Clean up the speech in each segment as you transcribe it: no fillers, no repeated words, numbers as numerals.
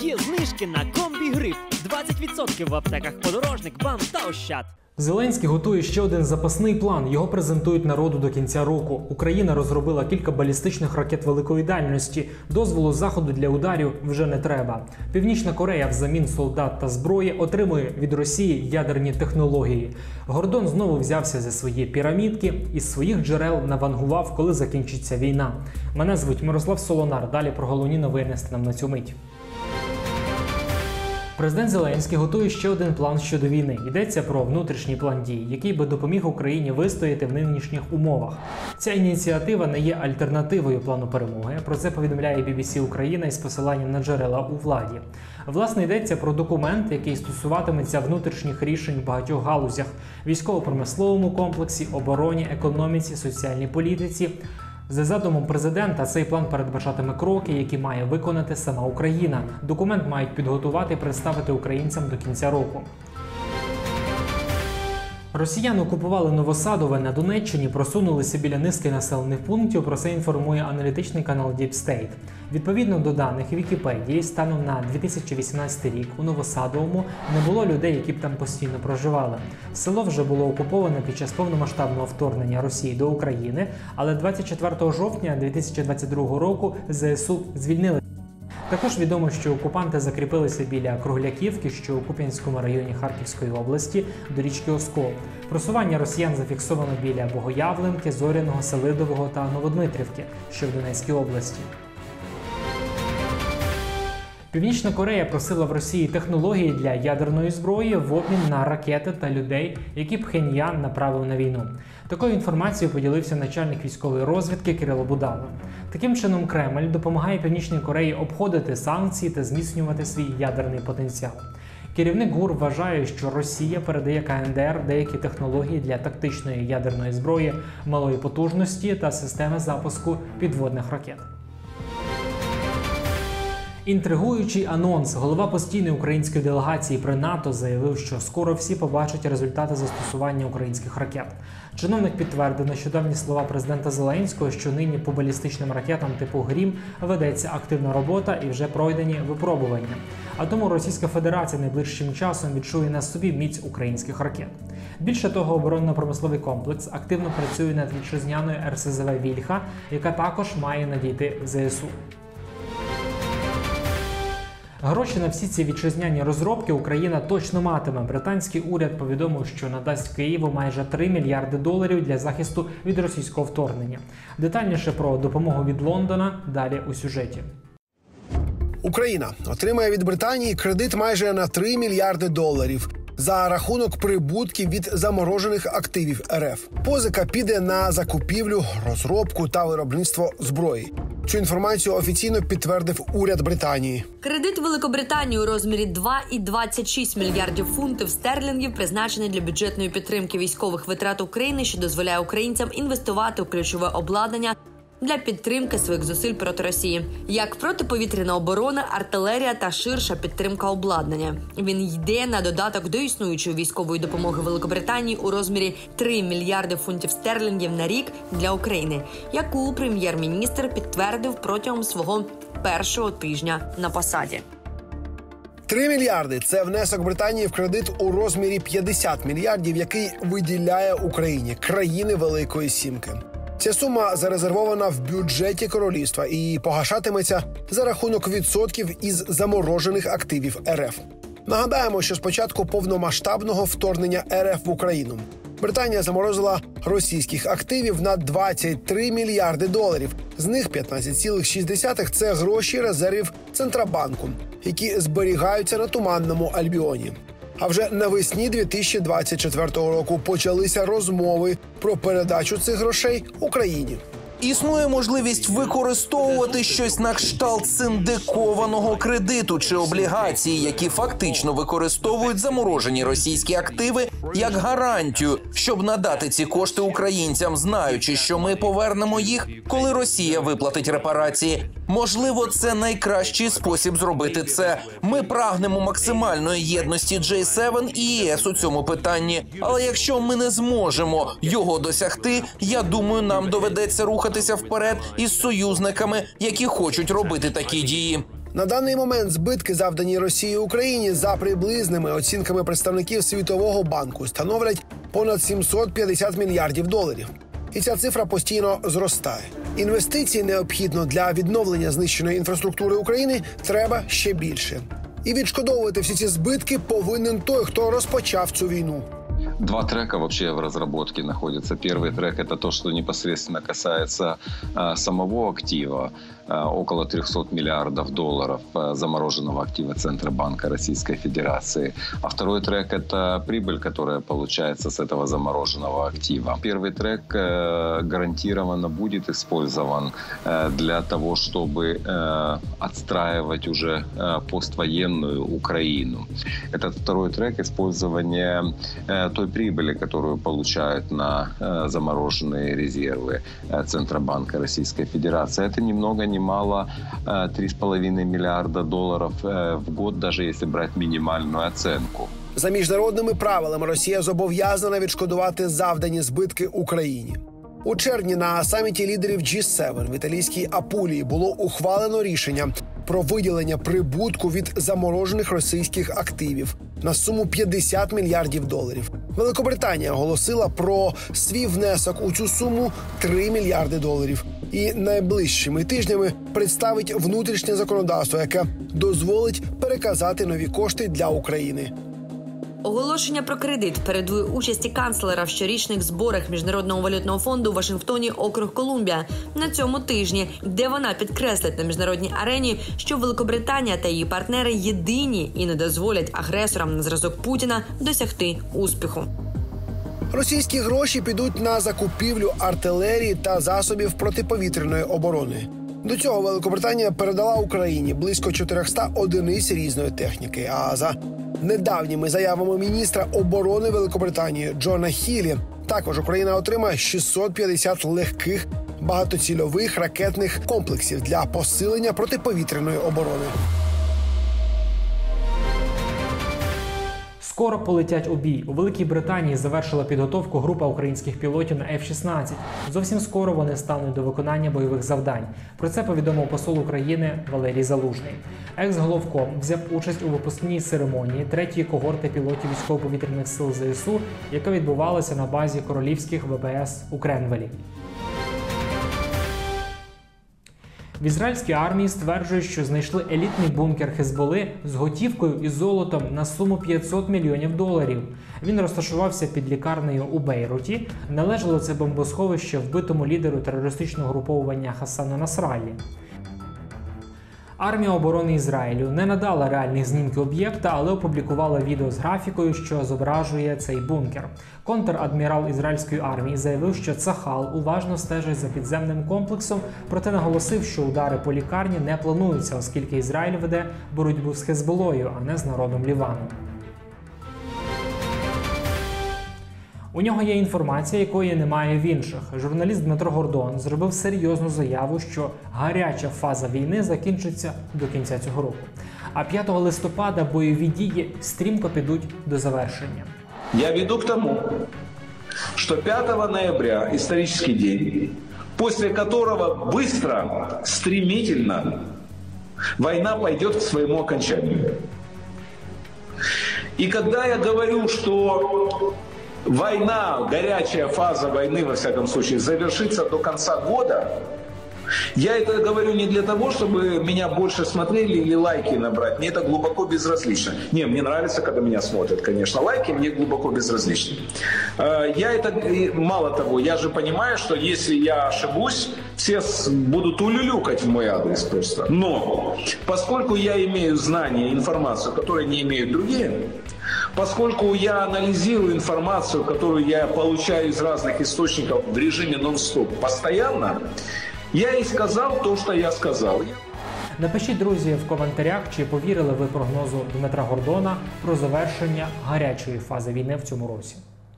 Є знижки на комбі-грип. 20% в аптеках Подорожник, БАМ та Ощад. Зеленський готує ще один запасний план. Його презентують народу до кінця року. Україна розробила кілька балістичних ракет великої дальності. Дозволу Заходу для ударів вже не треба. Північна Корея взамін солдат та зброї отримує від Росії ядерні технології. Гордон знову взявся за свої пірамідки і з своїх джерел навангував, коли закінчиться війна. Мене звуть Мирослав Солонар. Далі про головні новини станом на цю мить. Президент Зеленський готує ще один план щодо війни. Йдеться про внутрішній план дій, який би допоміг Україні вистояти в нинішніх умовах. Ця ініціатива не є альтернативою плану перемоги. Про це повідомляє BBC Україна із посиланням на джерела у владі. Власне, йдеться про документ, який стосуватиметься внутрішніх рішень в багатьох галузях – військово-промисловому комплексі, обороні, економіці, соціальній політиці. За задумом президента, цей план передбачатиме кроки, які має виконати сама Україна. Документ мають підготувати і представити українцям до кінця року. Росіяни окупували Новосадове на Донеччині, просунулися біля низки населених пунктів, про це інформує аналітичний канал Deep State. Відповідно до даних Вікіпедії, станом на 2018 рік у Новосадовому не було людей, які б там постійно проживали. Село вже було окуповане під час повномасштабного вторгнення Росії до України, але 24 жовтня 2022 року ЗСУ звільнили. Також відомо, що окупанти закріпилися біля Кругляківки, що у Куп'янському районі Харківської області, до річки Оскол. Просування росіян зафіксовано біля Богоявленки, Зоряного, Селидового та Новодмитрівки, що в Донецькій області. Північна Корея просила в Росії технології для ядерної зброї в обмін на ракети та людей, які Пхеньян направив на війну. Такою інформацією поділився начальник військової розвідки Кирило Буданов. Таким чином, Кремль допомагає Північній Кореї обходити санкції та зміцнювати свій ядерний потенціал. Керівник ГУР вважає, що Росія передає КНДР деякі технології для тактичної ядерної зброї малої потужності та системи запуску підводних ракет. Інтригуючий анонс. Голова постійної української делегації при НАТО заявив, що скоро всі побачать результати застосування українських ракет. Чиновник підтвердив нещодавні слова президента Зеленського, що нині по балістичним ракетам типу «Грім» ведеться активна робота і вже пройдені випробування. А тому Російська Федерація найближчим часом відчує на собі міць українських ракет. Більше того, оборонно-промисловий комплекс активно працює над вітчизняною РСЗВ «Вільха», яка також має надійти в ЗСУ. Гроші на всі ці вітчизняні розробки Україна точно матиме. Британський уряд повідомив, що надасть Києву майже 3 мільярди доларів для захисту від російського вторгнення. Детальніше про допомогу від Лондона далі у сюжеті. Україна отримає від Британії кредит майже на 3 мільярди доларів за рахунок прибутків від заморожених активів РФ. Позика піде на закупівлю, розробку та виробництво зброї. Цю інформацію офіційно підтвердив уряд Британії. Кредит Великобританії у розмірі 2,26 мільярдів фунтів стерлінгів призначений для бюджетної підтримки військових витрат України, що дозволяє українцям інвестувати у ключове обладнання для підтримки своїх зусиль проти Росії, як протиповітряна оборона, артилерія та ширша підтримка обладнання. Він йде на додаток до існуючої військової допомоги Великобританії у розмірі 3 мільярди фунтів стерлінгів на рік для України, яку прем'єр-міністр підтвердив протягом свого першого тижня на посаді. 3 мільярди – це внесок Британії в кредит у розмірі 50 мільярдів, який виділяє Україні, країни Великої Сімки. Ця сума зарезервована в бюджеті королівства і погашатиметься за рахунок відсотків із заморожених активів РФ. Нагадаємо, що з початку повномасштабного вторгнення РФ в Україну Британія заморозила російських активів на 23 мільярди доларів. З них 15,6 – це гроші резервів Центробанку, які зберігаються на Туманному Альбіоні. А вже навесні 2024 року почалися розмови про передачу цих грошей Україні. Існує можливість використовувати щось на кшталт синдикованого кредиту чи облігації, які фактично використовують заморожені російські активи як гарантію, щоб надати ці кошти українцям, знаючи, що ми повернемо їх, коли Росія виплатить репарації. Можливо, це найкращий спосіб зробити це. Ми прагнемо максимальної єдності G7 і ЄС у цьому питанні. Але якщо ми не зможемо його досягти, я думаю, нам доведеться рухатися вперед із союзниками, які хочуть робити такі дії. На даний момент збитки, завдані Росії Україні, за приблизними оцінками представників Світового банку, становлять понад 750 мільярдів доларів. І ця цифра постійно зростає. Інвестицій необхідно для відновлення знищеної інфраструктури України треба ще більше. І відшкодовувати всі ці збитки повинен той, хто розпочав цю війну. Два трека вообще в разработке находятся. Первый трек – это то, что непосредственно касается самого актива. Около 300 миллиардов долларов замороженного актива Центробанка Российской Федерации. А второй трек – это прибыль, которая получается с этого замороженного актива. Первый трек гарантированно будет использован для того, чтобы отстраивать уже поствоенную Украину. Этот второй трек – использование той прибыли, которую получают на замороженные резервы Центробанка Российской Федерации. Это ни много ни мало 3,5 миллиарда долларов в год, даже если брать минимальную оценку. За міжнародними правилами Росія зобов'язана відшкодувати завдані збитки Україні. У червні на саміті лідерів G7 в італійській Апулії було ухвалено рішення про виділення прибутку від заморожених російських активів на суму 50 мільярдів доларів. Великобританія оголосила про свій внесок у цю суму 3 мільярди доларів. І найближчими тижнями представить внутрішнє законодавство, яке дозволить переказати нові кошти для України. Оголошення про кредит передує участі канцлера в щорічних зборах Міжнародного валютного фонду у Вашингтоні, округ Колумбія, на цьому тижні, де вона підкреслить на міжнародній арені, що Великобританія та її партнери єдині і не дозволять агресорам на зразок Путіна досягти успіху. Російські гроші підуть на закупівлю артилерії та засобів протиповітряної оборони. До цього Великобританія передала Україні близько 400 одиниць різної техніки. А за недавніми заявами міністра оборони Великобританії Джона Хілі, також Україна отримає 650 легких багатоцільових ракетних комплексів для посилення протиповітряної оборони. Скоро полетять у бій. У Великій Британії завершила підготовку група українських пілотів на F-16. Зовсім скоро вони стануть до виконання бойових завдань. Про це повідомив посол України Валерій Залужний. Екс-головком взяв участь у випускній церемонії 3-ї когорти пілотів військово-повітряних сил ЗСУ, яка відбувалася на базі королівських ВПС у Кренвелі. В ізраїльській армії стверджують, що знайшли елітний бункер Хезболи з готівкою і золотом на суму 500 мільйонів доларів. Він розташувався під лікарнею у Бейруті. Належало це бомбосховище вбитому лідеру терористичного груповання Хасану Насраллі. Армія оборони Ізраїлю не надала реальних знімків об'єкта, але опублікувала відео з графікою, що зображує цей бункер. Контр-адмірал ізраїльської армії заявив, що Цахал уважно стежить за підземним комплексом, проте наголосив, що удари по лікарні не плануються, оскільки Ізраїль веде боротьбу з Хезболою, а не з народом Лівану. У нього є інформація, якої немає в інших. Журналіст Дмитро Гордон зробив серйозну заяву, що гаряча фаза війни закінчиться до кінця цього року. А 5 листопада бойові дії стрімко підуть до завершення. Я веду к тому, что 5 ноября исторический день, после которого быстро, стремительно война пойдет к своему окончанию. И когда я говорю, что война, горячая фаза войны, во всяком случае, завершится до конца года, я это говорю не для того, чтобы меня больше смотрели или лайки набрать. Мне это глубоко безразлично. Не, мне нравится, когда меня смотрят, конечно. Лайки мне глубоко безразличны. Мало того, я же понимаю, что если я ошибусь, все будут улюлюкать в мой адрес просто. Но поскольку я имею знания, информацию, которую не имеют другие, поскольку я анализирую информацию, которую я получаю из разных источников в режиме нон-стоп постоянно, я і сказав те, що я сказав. Напишіть, друзі, в коментарях, чи повірили ви прогнозу Дмитра Гордона про завершення гарячої фази війни в цьому році.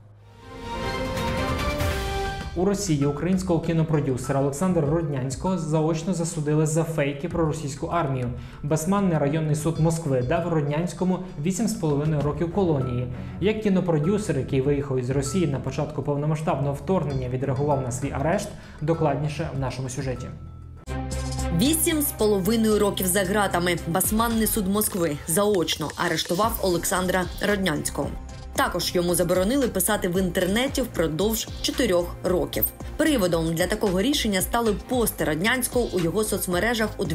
У Росії українського кінопродюсера Олександра Роднянського заочно засудили за фейки про російську армію. Басманний районний суд Москви дав Роднянському 8,5 років колонії. Як кінопродюсер, який виїхав із Росії на початку повномасштабного вторгнення, відреагував на свій арешт, докладніше в нашому сюжеті. 8,5 років за ґратами. Басманний суд Москви заочно арештував Олександра Роднянського. Також йому заборонили писати в інтернеті впродовж 4 років. Приводом для такого рішення стали пости Роднянського у його соцмережах у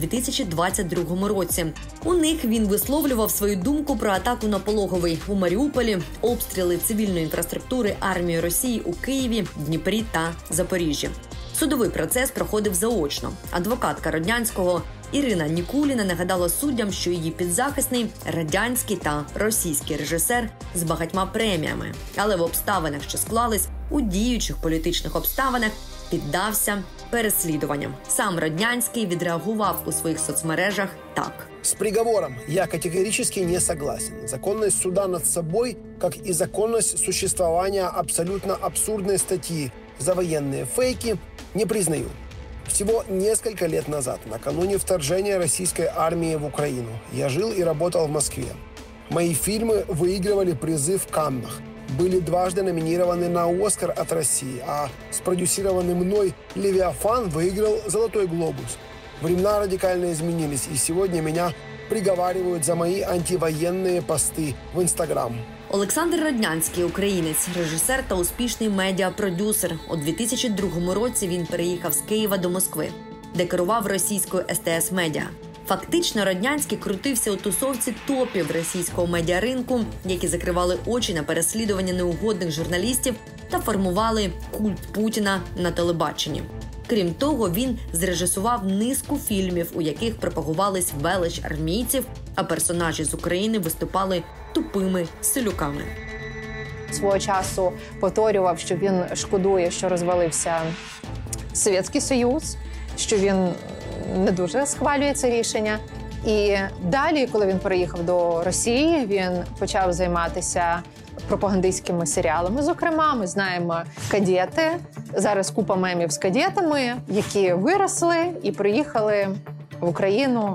2022 році. У них він висловлював свою думку про атаку на Пологовий у Маріуполі, обстріли цивільної інфраструктури армії Росії у Києві, Дніпрі та Запоріжжі. Судовий процес проходив заочно. Адвокатка Роднянського Ірина Нікуліна нагадала суддям, що її підзахисний – радянський та російський режисер з багатьма преміями. Але в обставинах, що склались, у діючих політичних обставинах, піддався переслідуванням. Сам Роднянський відреагував у своїх соцмережах так. С приговором я категорически не согласен. Законность суда над собой, как и законность существования абсолютно абсурдной статьи за военные фейки, не признаю. Всего несколько лет назад, накануне вторжения российской армии в Украину, я жил и работал в Москве. Мои фильмы выигрывали призы в Каннах, были дважды номинированы на «Оскар» от России, а спродюсированный мной «Левиафан» выиграл «Золотой глобус». Времена радикально изменились, и сегодня меня приговаривают за мои антивоенные посты в Инстаграм. Олександр Роднянський – українець, режисер та успішний медіапродюсер. У 2002 році він переїхав з Києва до Москви, де керував російською СТС Медіа. Фактично, Роднянський крутився у тусовці топів російського медіаринку, які закривали очі на переслідування неугодних журналістів та формували культ Путіна на телебаченні. Крім того, він зрежисував низку фільмів, у яких пропагувались велич армійців, а персонажі з України виступали тупими селюками. Свого часу повторював, що він шкодує, що розвалився Совєтський Союз, що він не дуже схвалює це рішення. І далі, коли він переїхав до Росії, він почав займатися пропагандистськими серіалами. Зокрема, ми знаємо «Кадети». Зараз купа мемів з кадетами, які виросли і приїхали в Україну,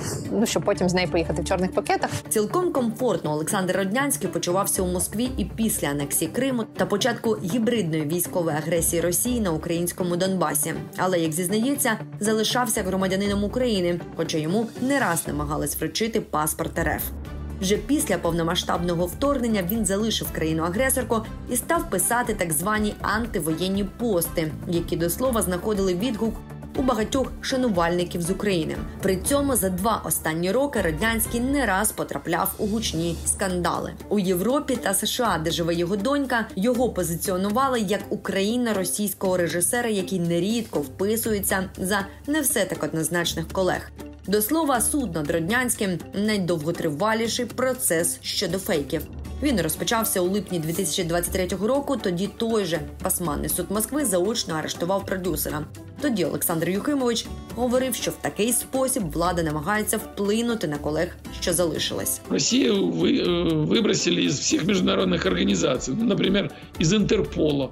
щоб потім з нею поїхати в чорних пакетах. Цілком комфортно Олександр Роднянський почувався у Москві і після анексії Криму та початку гібридної військової агресії Росії на українському Донбасі. Але, як зізнається, залишався громадянином України, хоча йому не раз намагались вручити паспорт РФ. Вже після повномасштабного вторгнення він залишив країну-агресорку і став писати так звані антивоєнні пости, які, до слова, знаходили відгук у багатьох шанувальників з України. При цьому за 2 останні роки Роднянський не раз потрапляв у гучні скандали. У Європі та США, де живе його донька, його позиціонували як україно-російського режисера, який нерідко вписується за не все так однозначних колег. До слова, суд над Роднянським – найдовготриваліший процес щодо фейків. Він розпочався у липні 2023 року, тоді той же Басманний суд Москви заочно арештував продюсера. Тоді Олександр Юхимович говорив, що в такий спосіб влада намагається вплинути на колег, що залишились. Росію вибросили з всіх міжнародних організацій, наприклад, із Інтерпола.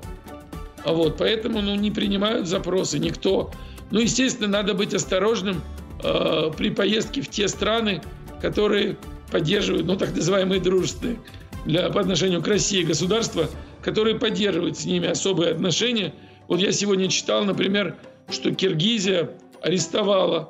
Поэтому не приймають запроси ніхто. Естественно, надо быть осторожным при поездке в те страны, которые поддерживают, так называемые дружественные, по отношению к России государства, которые поддерживают с ними особые отношения. Я сегодня читал, например, что Киргизия арестовала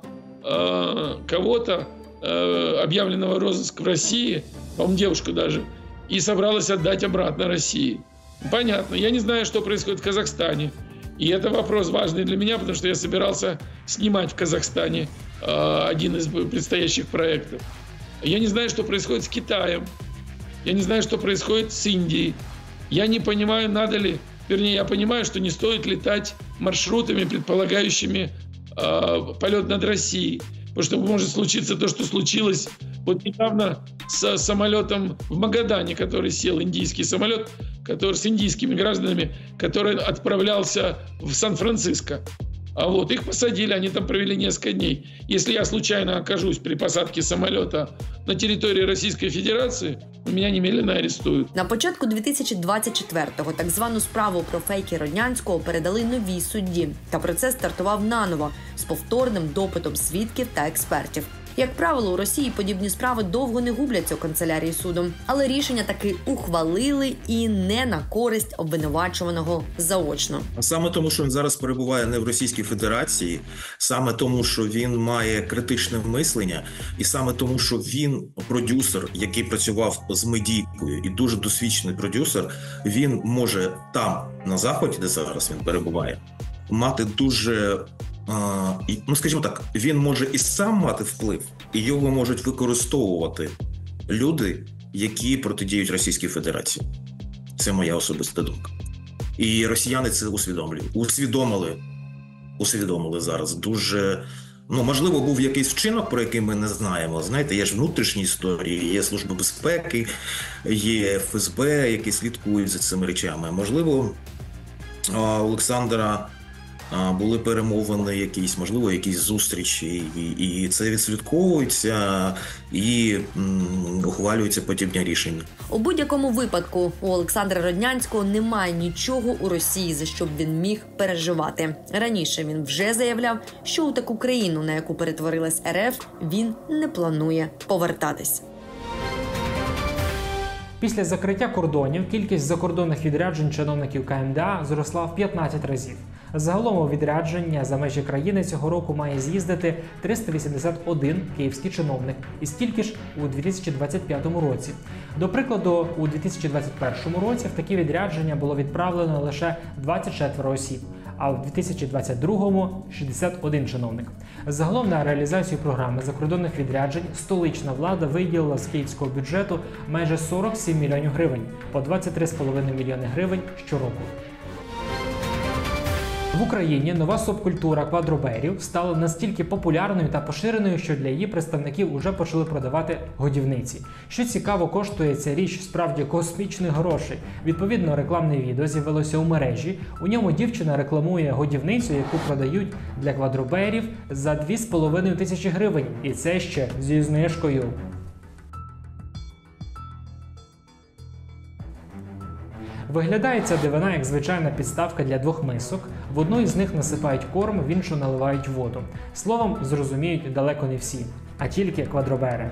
кого-то, объявленного в розыск в России, по-моему, девушку даже, и собралась отдать обратно России. Понятно. Я не знаю, что происходит в Казахстане. И это вопрос важный для меня, потому что я собирался снимать в Казахстане один из предстоящих проектов. Я не знаю, что происходит с Китаем. Я не знаю, что происходит с Индией. Я не понимаю, надо ли... Вернее, я понимаю, что не стоит летать маршрутами, предполагающими полет над Россией. Потому что может случиться то, что случилось недавно с самолетом в Магадане, который сел, индийский самолет, который с индийскими гражданами, который отправлялся в Сан-Франциско. Их посадили, они там провели несколько дней. Если я случайно окажусь при посадке самолета на території Російської Федерації, мене немедленно арестують. На початку 2024-го так звану справу про фейки Роднянського передали новій судді. Та процес стартував наново, з повторним допитом свідків та експертів. Як правило, у Росії подібні справи довго не губляться у канцелярії суду. Але рішення таки ухвалили і не на користь обвинувачуваного заочно. Саме тому, що він зараз перебуває не в Російській Федерації, саме тому, що він має критичне мислення, і саме тому, що він продюсер, який працював з медійкою, і дуже досвідчений продюсер, він може там, на Заході, де зараз він перебуває, мати дуже, скажімо так, він може і сам мати вплив, і його можуть використовувати люди, які протидіють Російській Федерації. Це моя особиста думка. І росіяни це усвідомили зараз. Дуже, можливо, був якийсь вчинок, про який ми не знаємо. Знаєте, є ж внутрішні історії, є Служба безпеки, є ФСБ, які слідкують за цими речами. Можливо, у Олександра були перемовини якісь, можливо, якісь зустрічі, і це відслідковується, і ухвалюються подібні рішення. У будь-якому випадку у Олександра Роднянського немає нічого у Росії, за що б він міг переживати. Раніше він вже заявляв, що у таку країну, на яку перетворилась РФ, він не планує повертатись. Після закриття кордонів кількість закордонних відряджень чиновників КМДА зросла в 15 разів. Загалом у відрядження за межі країни цього року має з'їздити 381 київський чиновник, і стільки ж у 2025 році. До прикладу, у 2021 році в такі відрядження було відправлено лише 24 осіб, а в 2022-му – 61 чиновник. Загалом на реалізацію програми закордонних відряджень столична влада виділила з київського бюджету майже 47 мільйонів гривень, по 23,5 мільйони гривень щороку. В Україні нова субкультура квадроберів стала настільки популярною та поширеною, що для її представників уже почали продавати годівниці. Що цікаво, коштує ця річ справді космічних грошей. Відповідно, рекламне відео з'явилося у мережі. У ньому дівчина рекламує годівницю, яку продають для квадроберів за 2,5 тисячі гривень. І це ще зі знижкою. Виглядає ця дивина як звичайна підставка для двох мисок. В одну із них насипають корм, в іншу наливають воду. Словом, зрозуміють далеко не всі, а тільки квадробери.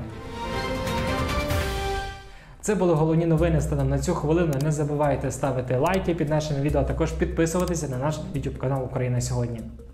Це були головні новини станом на цю хвилину. Не забувайте ставити лайки під нашими відео, а також підписуватися на наш YouTube канал «Україна сьогодні».